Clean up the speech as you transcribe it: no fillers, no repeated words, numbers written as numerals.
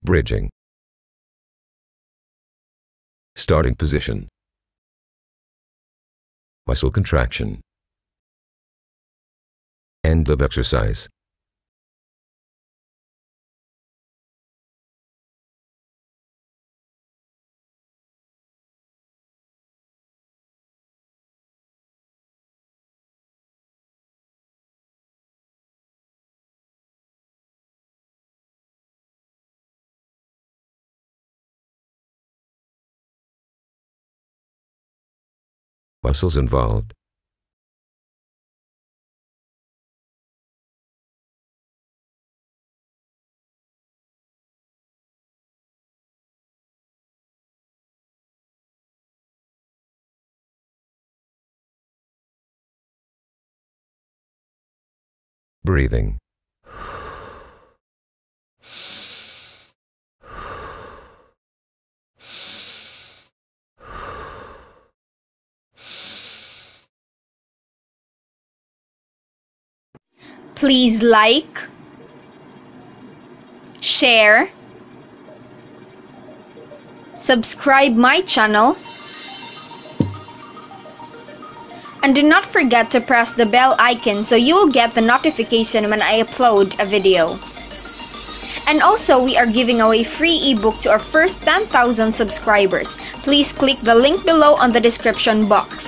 bridging, starting position, muscle contraction, end of exercise. Muscles involved. Breathing. Please like, share, subscribe my channel, and do not forget to press the bell icon so you will get the notification when I upload a video. And also, we are giving away free ebook to our first 10,000 subscribers. Please click the link below on the description box.